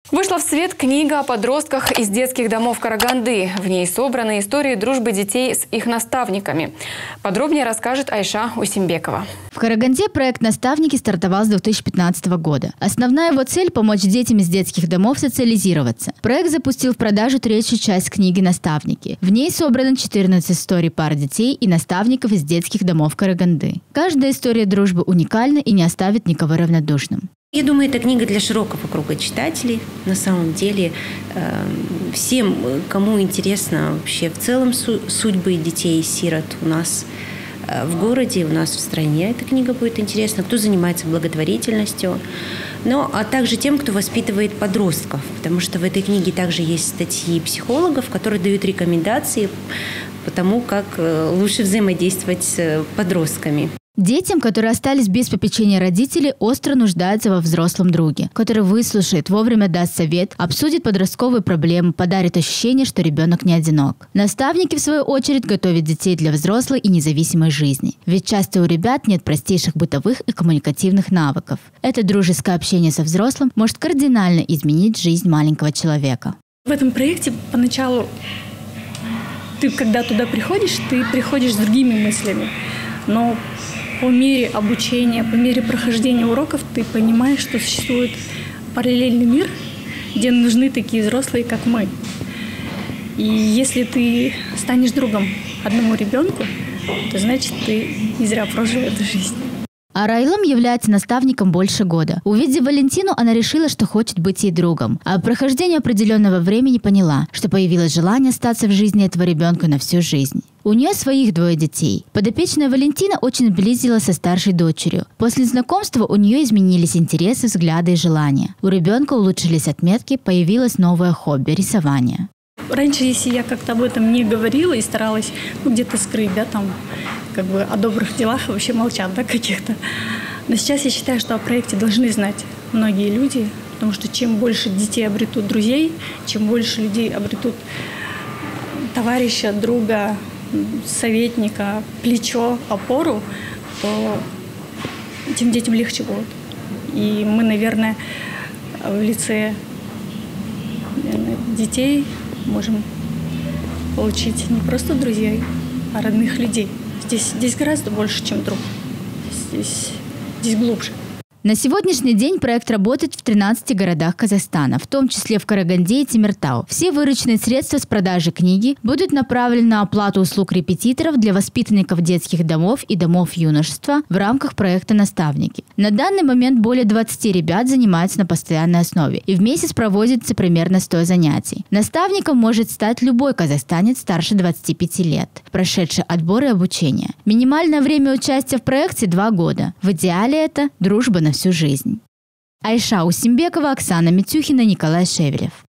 Вышла в свет книга о подростках из детских домов Караганды. В ней собраны истории дружбы детей с их наставниками. Подробнее расскажет Айша Усимбекова. В Караганде проект «Наставники» стартовал с 2015 года. Основная его цель – помочь детям из детских домов социализироваться. Проект запустил в продажу третью часть книги «Наставники». В ней собрано 14 историй пар детей и наставников из детских домов Караганды. Каждая история дружбы уникальна и не оставит никого равнодушным. Я думаю, это книга для широкого круга читателей. На самом деле, всем, кому интересно вообще в целом судьбы детей и сирот у нас в городе, у нас в стране, эта книга будет интересна. Кто занимается благотворительностью, а также тем, кто воспитывает подростков. Потому что в этой книге также есть статьи психологов, которые дают рекомендации по тому, как лучше взаимодействовать с подростками. Детям, которые остались без попечения родителей, остро нуждаются во взрослом друге, который выслушает, вовремя даст совет, обсудит подростковые проблемы, подарит ощущение, что ребенок не одинок. Наставники, в свою очередь, готовят детей для взрослой и независимой жизни. Ведь часто у ребят нет простейших бытовых и коммуникативных навыков. Это дружеское общение со взрослым может кардинально изменить жизнь маленького человека. В этом проекте поначалу ты, когда туда приходишь, ты приходишь с другими мыслями. Но по мере обучения, по мере прохождения уроков ты понимаешь, что существует параллельный мир, где нужны такие взрослые, как мы. И если ты станешь другом одному ребенку, то значит ты не зря прожил эту жизнь. Арайлам является наставником больше года. Увидев Валентину, она решила, что хочет быть ей другом. А по прохождению определенного времени поняла, что появилось желание остаться в жизни этого ребенка на всю жизнь. У нее своих 2 детей. Подопечная Валентина очень сблизилась со старшей дочерью. После знакомства у нее изменились интересы, взгляды и желания. У ребенка улучшились отметки, появилось новое хобби – рисование. Раньше, если я как-то об этом не говорила и старалась где-то скрыть, о добрых делах вообще молчат, каких-то. Но сейчас я считаю, что о проекте должны знать многие люди, потому что чем больше детей обретут друзей, чем больше людей обретут товарища, друга, советника, плечо, опору, то этим детям легче будет. И мы, наверное, в лице детей можем получить не просто друзей, а родных людей. Здесь гораздо больше, чем друг. Здесь глубже. На сегодняшний день проект работает в 13 городах Казахстана, в том числе в Караганде и Темиртау. Все вырученные средства с продажи книги будут направлены на оплату услуг репетиторов для воспитанников детских домов и домов юношества в рамках проекта «Наставники». На данный момент более 20 ребят занимаются на постоянной основе, и в месяц проводится примерно 100 занятий. Наставником может стать любой казахстанец старше 25 лет, прошедший отбор и обучение. Минимальное время участия в проекте – 2 года. В идеале это дружба на всю жизнь. Айша Усимбекова, Оксана Митюхина, Николай Шевелев.